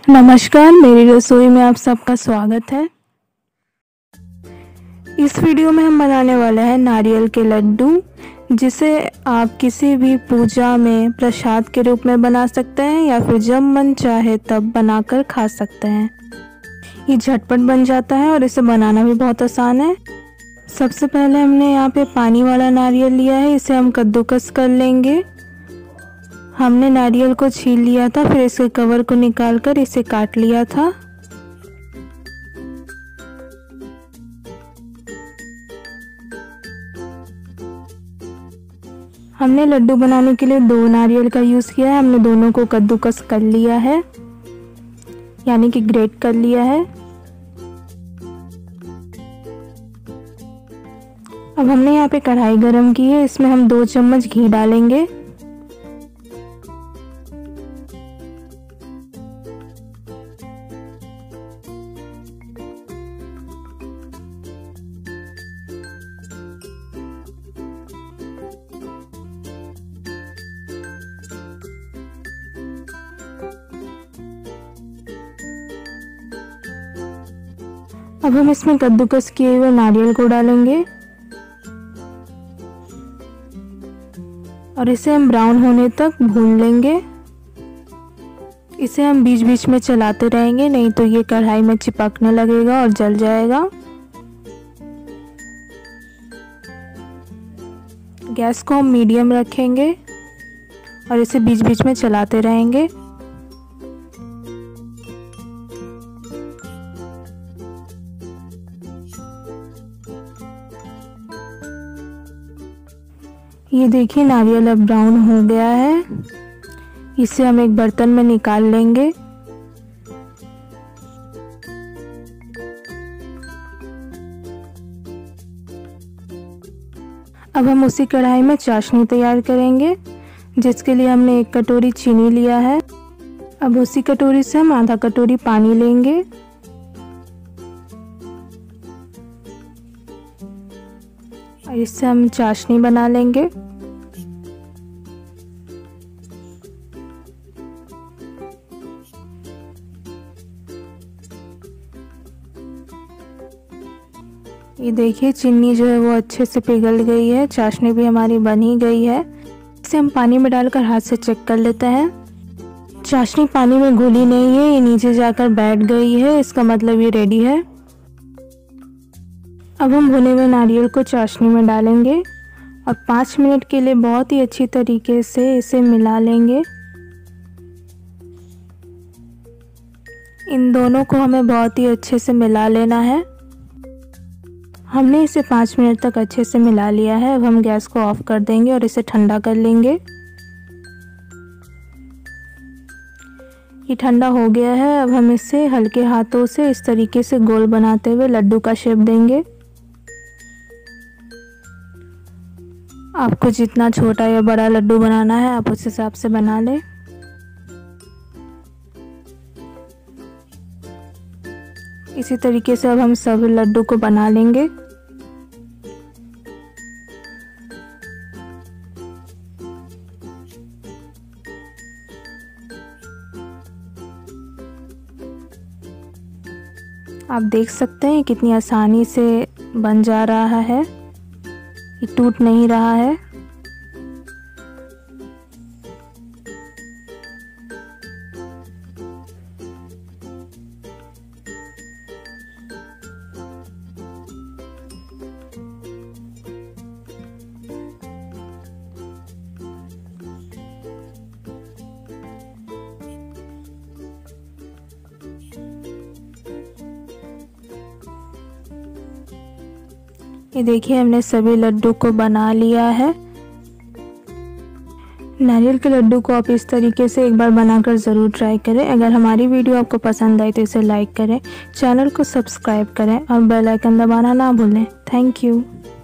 नमस्कार, मेरी रसोई में आप सबका स्वागत है। इस वीडियो में हम बनाने वाले हैं नारियल के लड्डू, जिसे आप किसी भी पूजा में प्रसाद के रूप में बना सकते हैं या फिर जब मन चाहे तब बनाकर खा सकते हैं। ये झटपट बन जाता है और इसे बनाना भी बहुत आसान है। सबसे पहले हमने यहाँ पे पानी वाला नारियल लिया है, इसे हम कद्दूकस कर लेंगे। हमने नारियल को छील लिया था, फिर इसके कवर को निकालकर इसे काट लिया था। हमने लड्डू बनाने के लिए 2 नारियल का यूज़ किया है। हमने दोनों को कद्दूकस कर लिया है, यानी कि ग्रेट कर लिया है। अब हमने यहाँ पे कढ़ाई गरम की है, इसमें हम 2 चम्मच घी डालेंगे। अब हम इसमें कद्दूकस किए हुए नारियल को डालेंगे और इसे हम ब्राउन होने तक भून लेंगे। इसे हम बीच बीच में चलाते रहेंगे, नहीं तो ये कढ़ाई में चिपकने लगेगा और जल जाएगा। गैस को हम मीडियम रखेंगे और इसे बीच बीच में चलाते रहेंगे। ये देखिए, नारियल अब ब्राउन हो गया है। इसे हम एक बर्तन में निकाल लेंगे। अब हम उसी कढ़ाई में चाशनी तैयार करेंगे, जिसके लिए हमने 1 कटोरी चीनी लिया है। अब उसी कटोरी से हम आधा कटोरी पानी लेंगे। और इससे हम चाशनी बना लेंगे। ये देखिए, चीनी जो है वो अच्छे से पिघल गई है, चाशनी भी हमारी बन ही गई है। इसे हम पानी में डालकर हाथ से चेक कर लेते हैं। चाशनी पानी में घुली नहीं है, ये नीचे जाकर बैठ गई है, इसका मतलब ये रेडी है। अब हम भुने हुए नारियल को चाशनी में डालेंगे और 5 मिनट के लिए बहुत ही अच्छी तरीके से इसे मिला लेंगे। इन दोनों को हमें बहुत ही अच्छे से मिला लेना है। हमने इसे 5 मिनट तक अच्छे से मिला लिया है। अब हम गैस को ऑफ कर देंगे और इसे ठंडा कर लेंगे। ये ठंडा हो गया है। अब हम इसे हल्के हाथों से इस तरीके से गोल बनाते हुए लड्डू का शेप देंगे। आपको जितना छोटा या बड़ा लड्डू बनाना है आप उस हिसाब से बना लें। इसी तरीके से अब हम सब लड्डू को बना लेंगे। आप देख सकते हैं कितनी आसानी से बन जा रहा है, ये टूट नहीं रहा है। ये देखिए, हमने सभी लड्डू को बना लिया है। नारियल के लड्डू को आप इस तरीके से एक बार बनाकर ज़रूर ट्राई करें। अगर हमारी वीडियो आपको पसंद आई तो इसे लाइक करें, चैनल को सब्सक्राइब करें और बेल आइकन दबाना ना भूलें। Thank you.